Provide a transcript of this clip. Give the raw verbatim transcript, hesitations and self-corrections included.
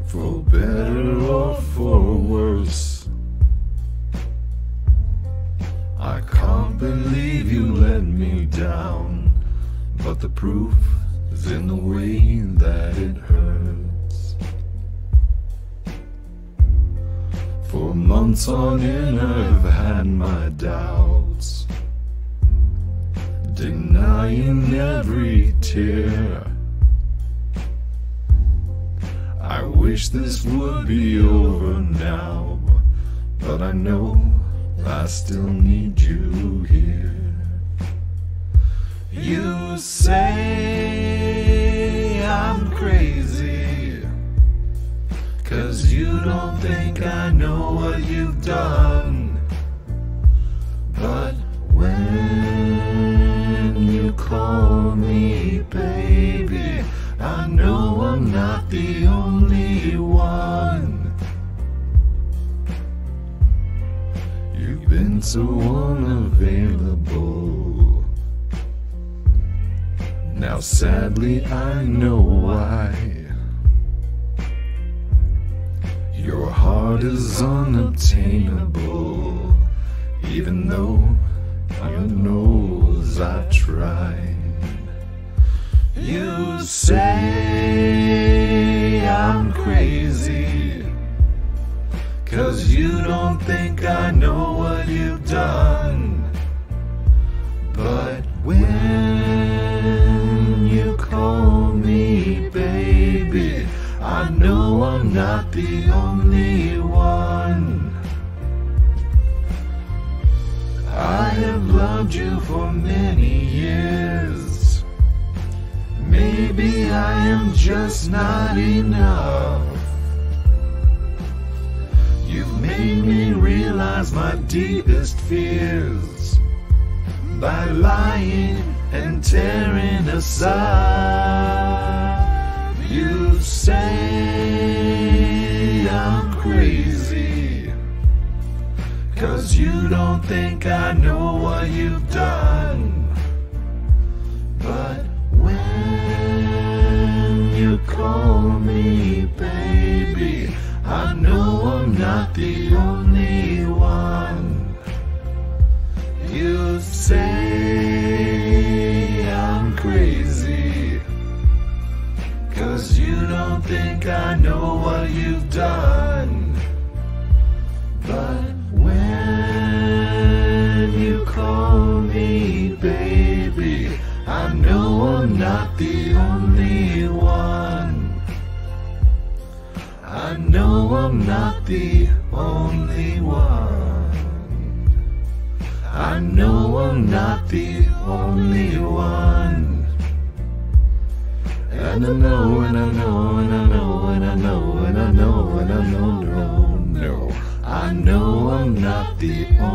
for better or for worse. I can't believe you let me down, but the proof is in the way that it hurts. For months on end I've had my doubts, denying every tear. I wish this would be over now, but I know I still need you here. You say I'm crazy, 'cause you don't think I know what you've done. But when you call me baby, I know I'm not the only one. You've been so unavailable. Now sadly I know why. Your heart is unobtainable, even though you knows I tried. You say I'm crazy, 'cause you don't think I know what you've done. But when you call me baby, I know I'm not the only one. I have loved you for many years. Maybe I am just not enough. You've made me realize my deepest fears by lying and tearing aside. You say I'm crazy, 'cause you don't think I know what you've done. But when you call me baby, I know I'm not the only one. You say I'm crazy, 'cause you don't think I know what you've done. But when you call me baby, I know I'm not the only one. I know I'm not the only one. I know I'm not the only one. And I know, and I know, and I know, and I know, and I know, and I know, no, no. I know I'm not the only one.